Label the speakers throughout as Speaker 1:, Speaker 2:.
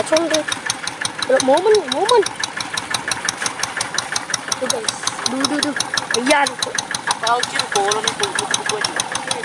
Speaker 1: kacung deh. Momen. Tuh guys, duh. Ayan.
Speaker 2: Tahu ciri kolon itu buku aja.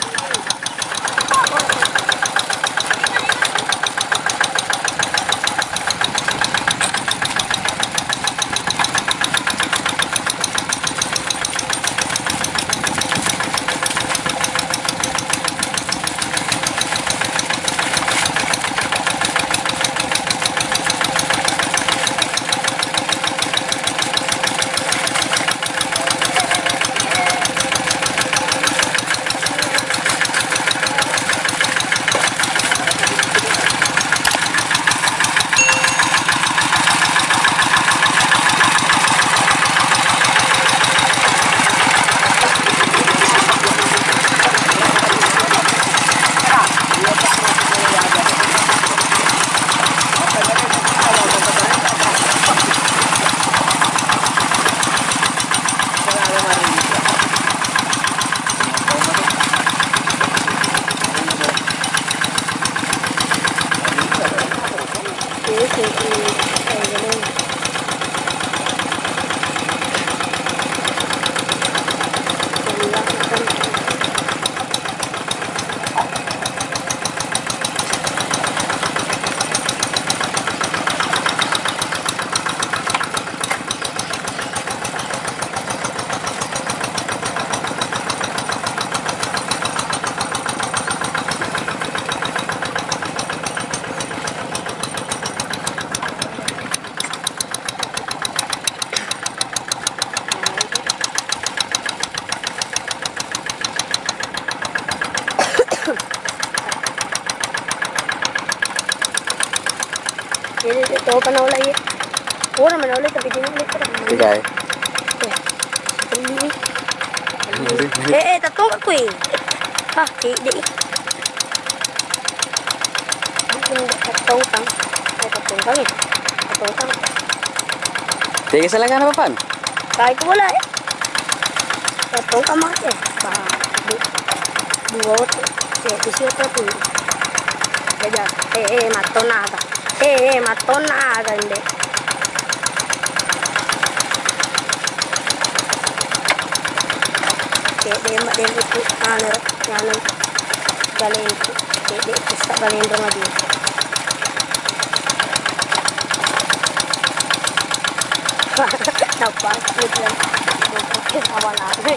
Speaker 1: तो बना वाला ये और बना वाला तभी दिन में
Speaker 3: ठीक है
Speaker 1: तब तो कोई हाँ ठीक दे tao tang
Speaker 3: Tiga salangan apa pan?
Speaker 1: Kaya ko wala eh. Tao ka mak eh. Buot. Isi ito po. Kaya matonada. Matonada hindi. Kaya ito ano yan galing ito. Kaya isa galing ito nga din. Nampak gitu mungkin awal-awal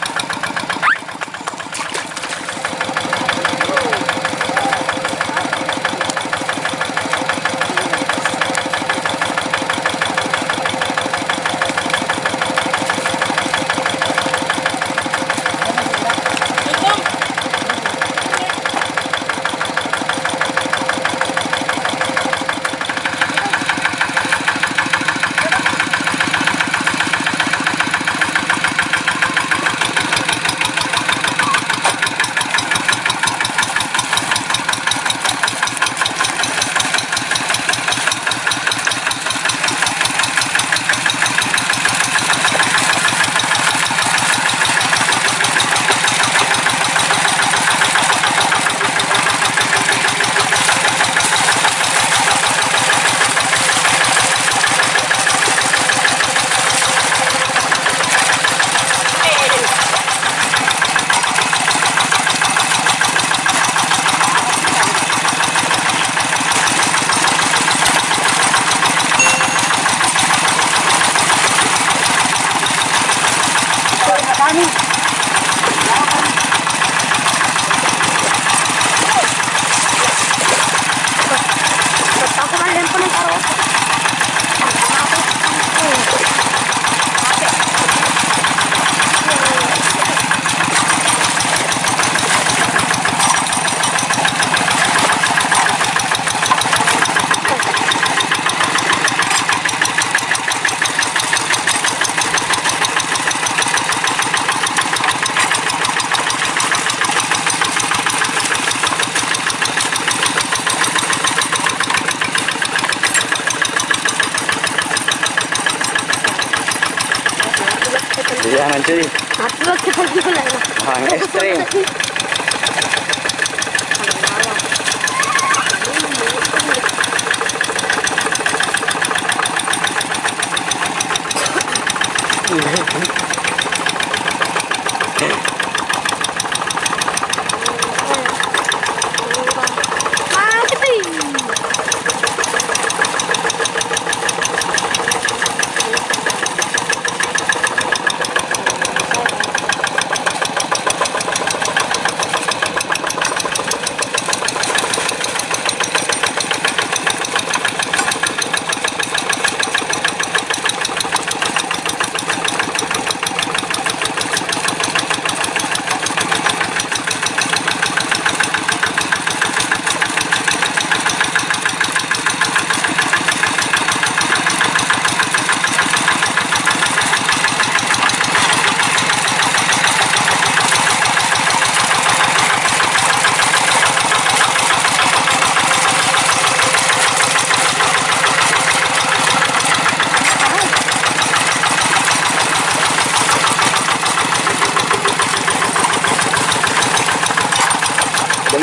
Speaker 3: Jangan cuy.
Speaker 1: Upload kita gila.
Speaker 3: Orang ekstrim.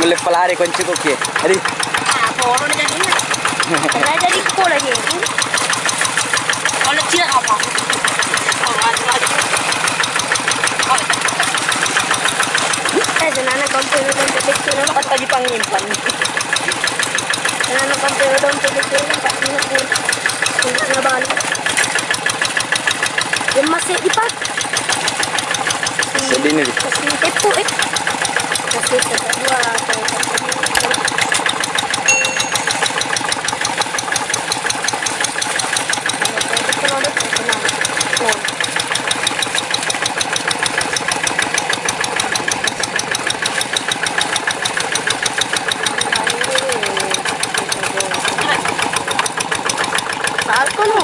Speaker 3: boleh pelari kunci koki. Adhie.
Speaker 2: Ah, polo na jadi.
Speaker 1: Ada jadi ko lagi.
Speaker 2: Kalau dia apa? Oh, ada.
Speaker 1: Senana kompero don kecil na
Speaker 2: Dapat tadi pangimpan.
Speaker 1: senana kompero don kecil na tak minat ko. Hindi na balik. Yung masih ipat.
Speaker 3: Sedih ni.
Speaker 1: Kasi tepo eh. Kasi sa dua Aku no.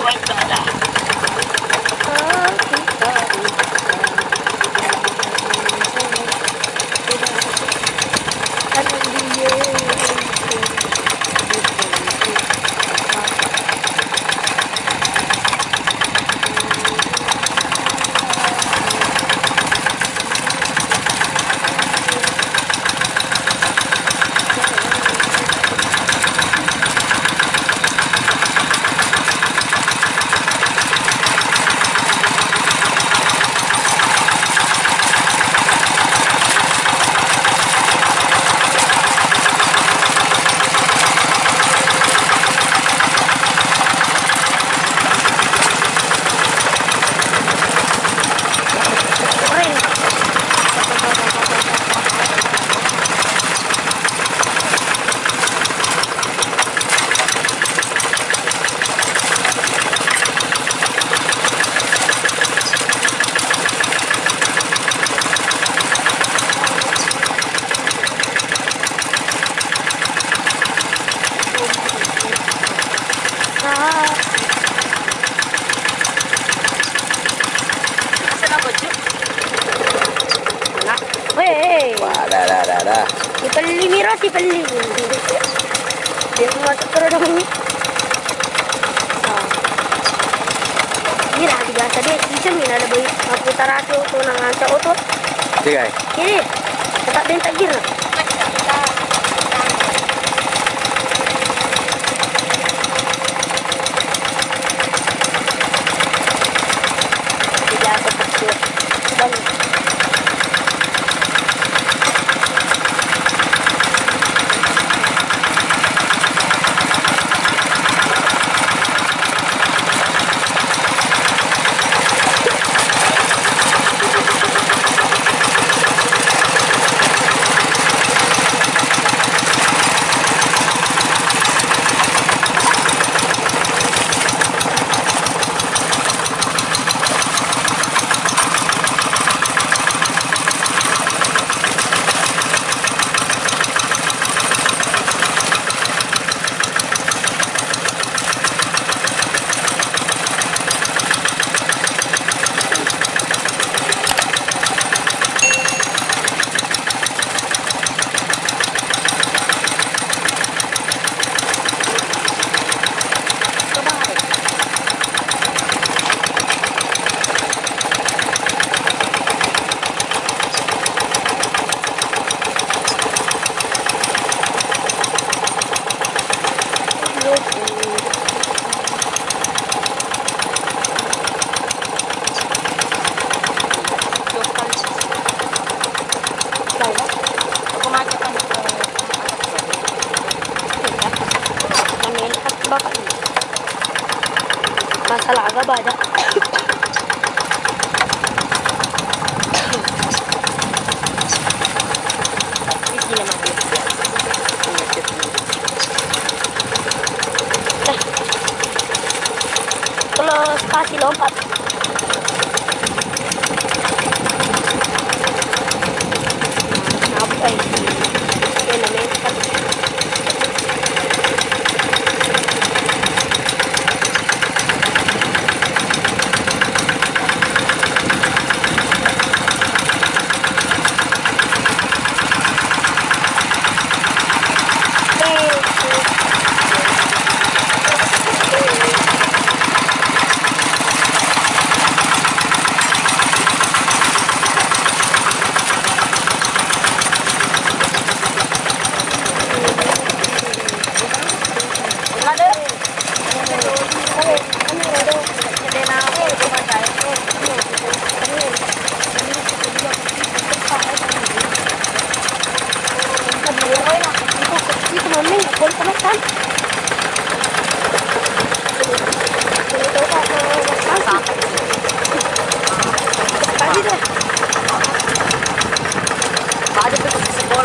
Speaker 3: Dah.
Speaker 1: Dipeli Mira, dipeli. Dia masuk terus dong ini. Mira biasa dia kisah Mira ada bayi aku tarake tu nang ancak tu.
Speaker 3: Tiga.
Speaker 1: Ini tak bentak gira. Tidak aku kecil. Banyak.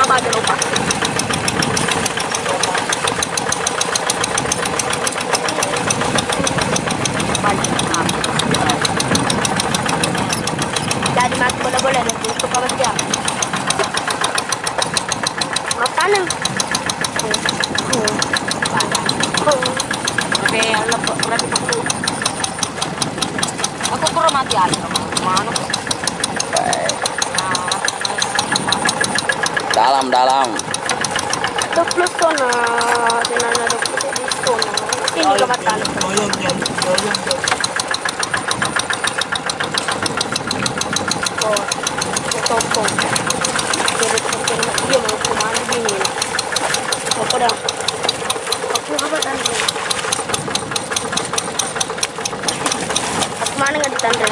Speaker 2: lupa aja lupa.
Speaker 1: Jadi mas boleh-boleh nih untuk apa dia? Makanan.
Speaker 2: Oke, lepok berarti aku kurang mati aja mana?
Speaker 3: Baik. Dalam.
Speaker 1: Ada plus tona, jangan ada plus tona. Ini kematan. Oh, potong. Kira-kira dia mau kemana gini? Apa dah? Aku apa tanda? Aku mana nggak ditanda?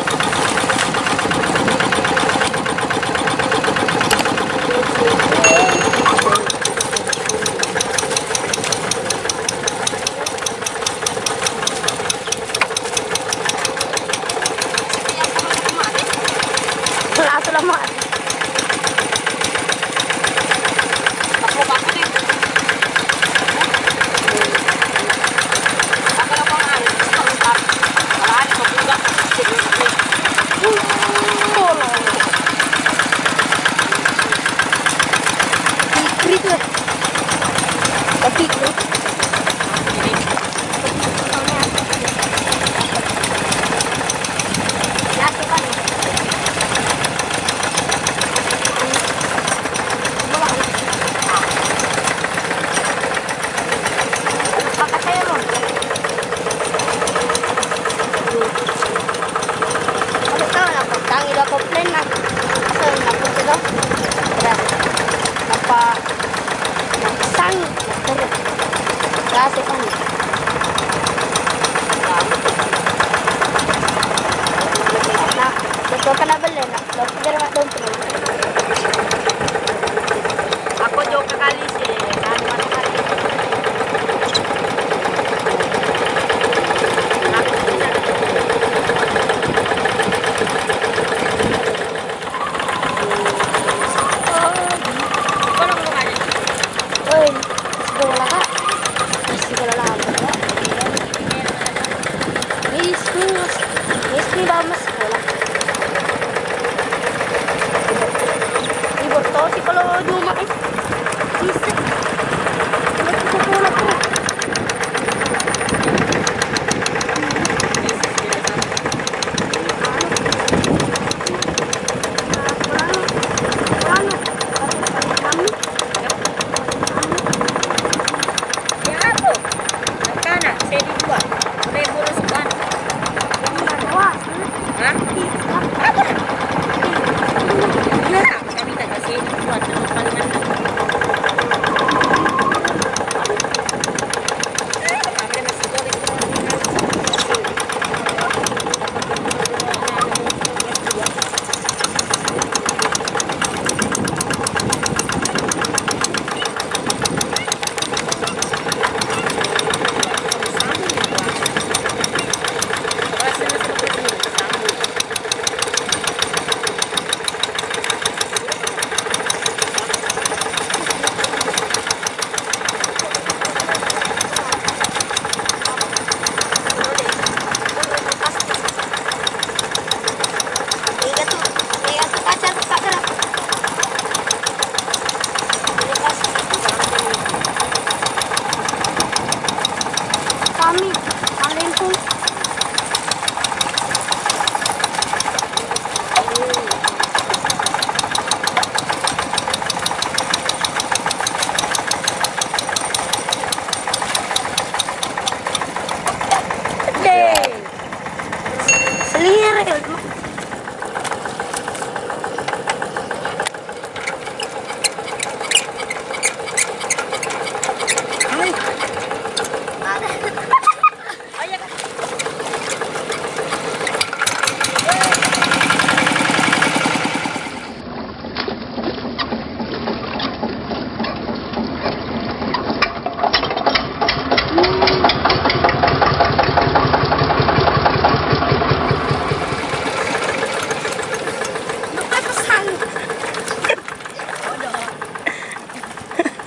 Speaker 1: Selamat.
Speaker 2: Aku nih. Aku lapangan sebentar. Lahan itu juga.
Speaker 1: Ikrit lah. Tapi ikrit. Kasih kan. Nah, betul kena beli nak. Dokter mak dokter.
Speaker 2: Aku jauh ke kali sih. Mana kali? Hah? Apa? Iya, kami tak kasih buat palingan.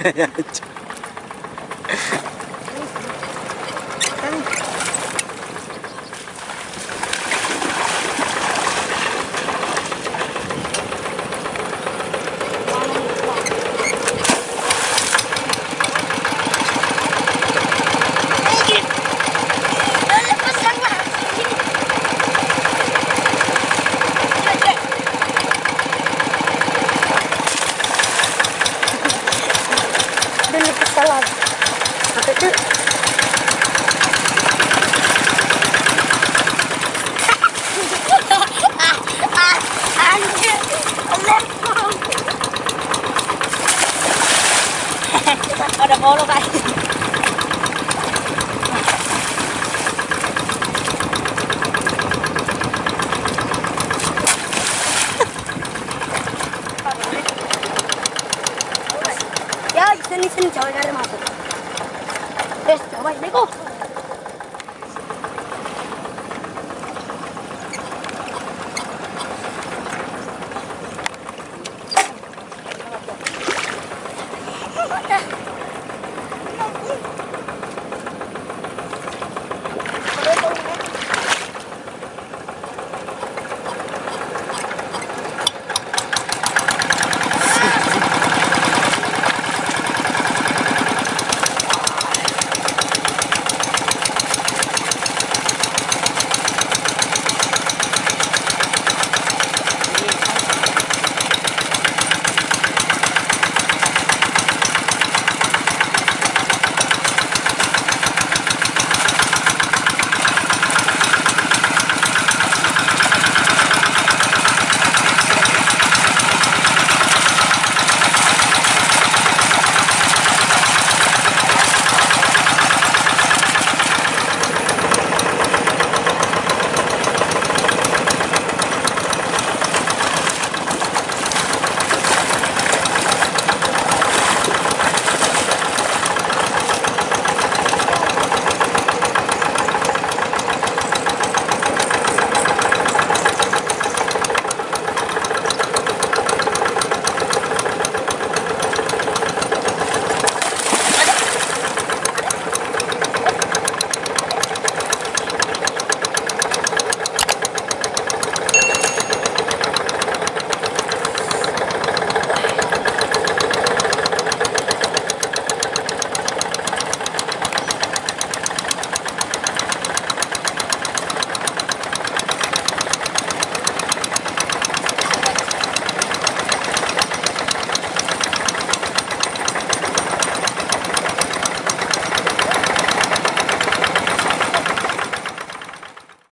Speaker 2: Ada polo kan?
Speaker 1: Ya, sini jangan masuk. Coba, Beko.